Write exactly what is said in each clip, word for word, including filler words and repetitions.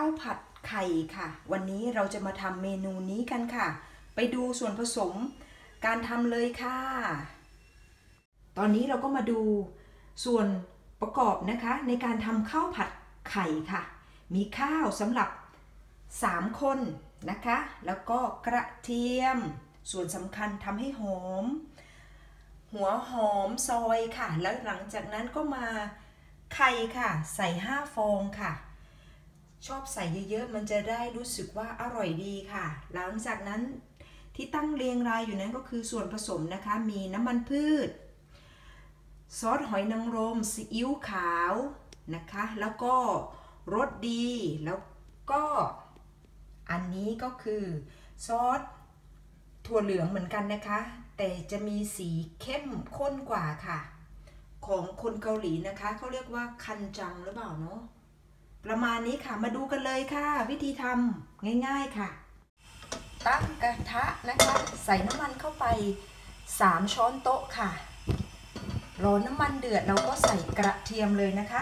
าวผัดไข่ค่ะวันนี้เราจะมาทำเมนูนี้กันค่ะไปดูส่วนผสมการทำเลยค่ะตอนนี้เราก็มาดูส่วนประกอบนะคะในการทำข้าวผัดไข่ค่ะมีข้าวสำหรับสามคนนะคะแล้วก็กระเทียมส่วนสำคัญทำให้หอมหัวหอมซอยค่ะแล้วหลังจากนั้นก็มาไข่ค่ะใส่ห้าฟองค่ะชอบใส่เยอะๆมันจะได้รู้สึกว่าอร่อยดีค่ะหลังจากนั้นที่ตั้งเรียงรายอยู่นั้นก็คือส่วนผสมนะคะมีน้ำมันพืชซอสหอยนางรมซีอิ๊วขาวนะคะแล้วก็รสดีแล้วก็อันนี้ก็คือซอสถั่วเหลืองเหมือนกันนะคะแต่จะมีสีเข้มข้นกว่าค่ะของคนเกาหลีนะคะเขาเรียกว่าคันจังหรือเปล่าเนาะประมาณนี้ค่ะมาดูกันเลยค่ะวิธีทำง่ายๆค่ะตั้งกระทะนะคะใส่น้ำมันเข้าไปสามช้อนโต๊ะค่ะรอน้ำมันเดือดเราก็ใส่กระเทียมเลยนะคะ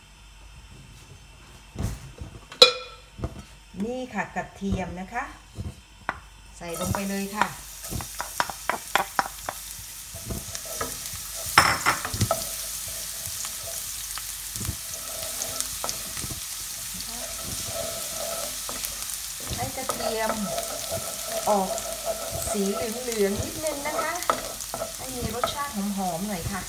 นี่ค่ะกระเทียมนะคะใส่ลงไปเลยค่ะให้กระเทียมออกสีเหลืองๆนิดนึงนะคะให้มีรสชาติหอมๆหน่อยค่ะ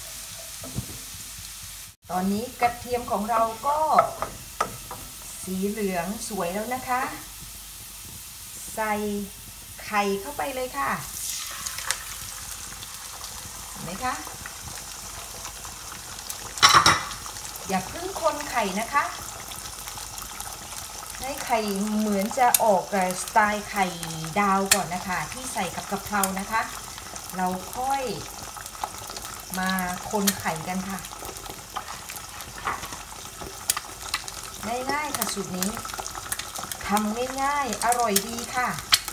ตอนนี้กระเทียมของเราก็สีเหลืองสวยแล้วนะคะใส่ไข่เข้าไปเลยค่ะเห็นไหมคะอย่าเพิ่งคนไข่นะคะให้ไข่เหมือนจะออกสไตล์ไข่ดาวก่อนนะคะที่ใส่กับกะเพรานะคะเราค่อยมาคนไข่กันค่ะง่ายๆค่ะสูตรนี้ทำง่ายๆอร่อยดีค่ะ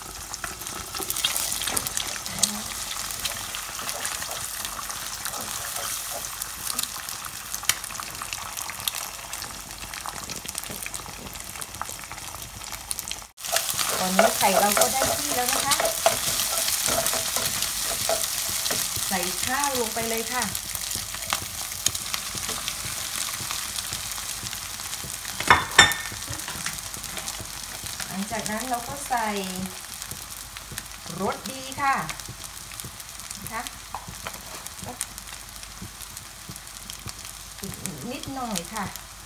ตอนนี้ไข่เราก็ได้ที่แล้วนะคะใส่ข้าวลงไปเลยค่ะหลังจากนั้นเราก็ใส่รสดีค่ะนะคะอีกนิดหน่อยค่ะ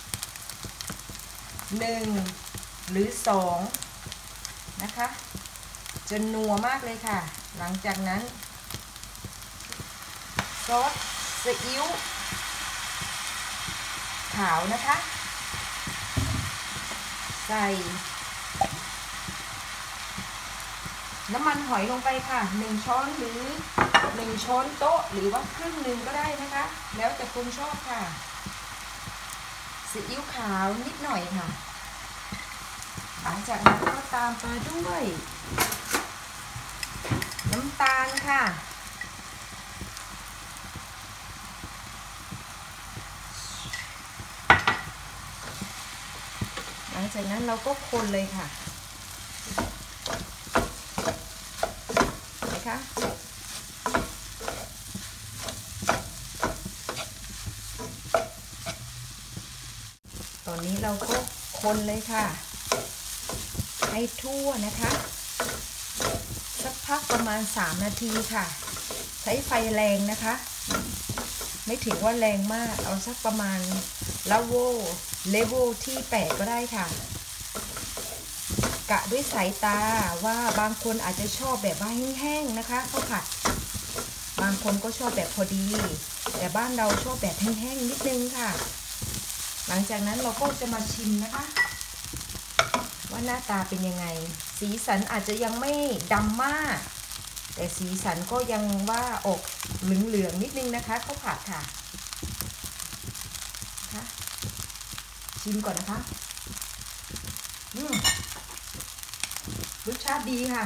หนึ่งหรือสองนะคะจะนัวมากเลยค่ะหลังจากนั้นซอสซีอิ๊วขาวนะคะใส่น้ำมันหอยลงไปค่ะหนึ่งช้อนหรือหนึ่งช้อนโต๊ะหรือว่าครึ่งหนึ่งก็ได้นะคะแล้วแต่คนชอบค่ะซีอิ๊วขาวนิดหน่อยค่ะหลังจากนั้นก็ตามมาด้วยน้ำตาลค่ะหลังจากนั้นเราก็คนเลยค่ะนะคะตอนนี้เราก็คนเลยค่ะให้ทั่วนะคะสักพักประมาณสามนาทีค่ะใช้ไฟแรงนะคะไม่ถึงว่าแรงมากเอาสักประมาณเลเวลเลเวลที่แปดก็ได้ค่ะกะด้วยสายตาว่าบางคนอาจจะชอบแบบว่าแห้งๆนะคะข้าวผัดบางคนก็ชอบแบบพอดีแต่บ้านเราชอบแบบแห้งๆนิดนึงค่ะหลังจากนั้นเราก็จะมาชิมนะคะว่าหน้าตาเป็นยังไงสีสันอาจจะยังไม่ดำมากแต่สีสันก็ยังว่าออกเหลืองๆนิดนึงนะคะข้าวผัดค่ะชิมก่อนนะคะอืมรสชาติดีค่ะ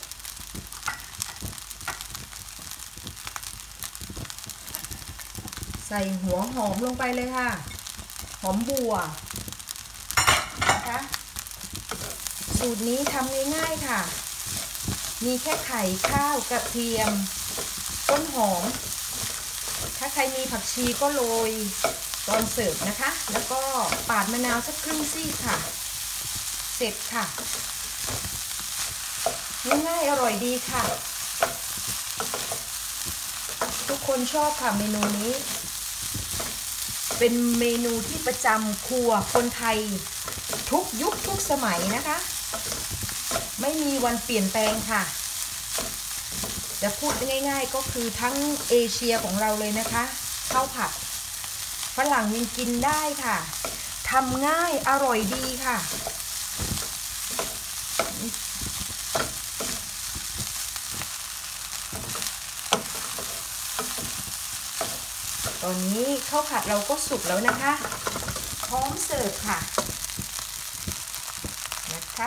ใส่หัวหอมลงไปเลยค่ะหอมบัวนะคะสูตรนี้ทำง่ายๆค่ะมีแค่ไข่ข้าวกระเทียมต้นหอมถ้าใครมีผักชีก็โรยตอนเสิร์ฟนะคะแล้วก็ปาดมะนาวสักครึ่งซี่ค่ะเสร็จค่ะง่ายๆอร่อยดีค่ะทุกคนชอบค่ะเมนูนี้เป็นเมนูที่ประจำครัวคนไทยทุกยุคทุกสมัยนะคะไม่มีวันเปลี่ยนแปลงค่ะจะพูดง่ายๆก็คือทั้งเอเชียของเราเลยนะคะข้าวผัดฝรั่งยังกินได้ค่ะทำง่ายอร่อยดีค่ะตอนนี้ข้าวผัดเราก็สุกแล้วนะคะพร้อมเสิร์ฟค่ะนะคะ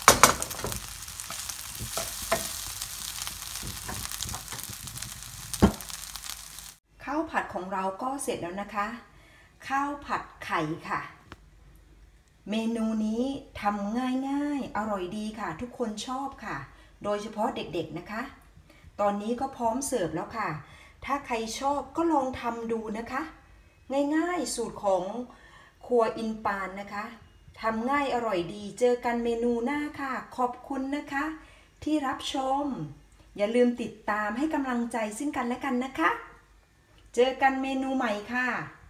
ข้าวผัดของเราก็เสร็จแล้วนะคะข้าวผัดไข่ค่ะเมนูนี้ทำง่ายๆอร่อยดีค่ะทุกคนชอบค่ะโดยเฉพาะเด็กๆนะคะตอนนี้ก็พร้อมเสิร์ฟแล้วค่ะถ้าใครชอบก็ลองทำดูนะคะง่ายๆสูตรของครัวอินปานนะคะทำง่ายอร่อยดีเจอกันเมนูหน้าค่ะขอบคุณนะคะที่รับชมอย่าลืมติดตามให้กำลังใจซึ่งกันและกันนะคะเจอกันเมนูใหม่ค่ะ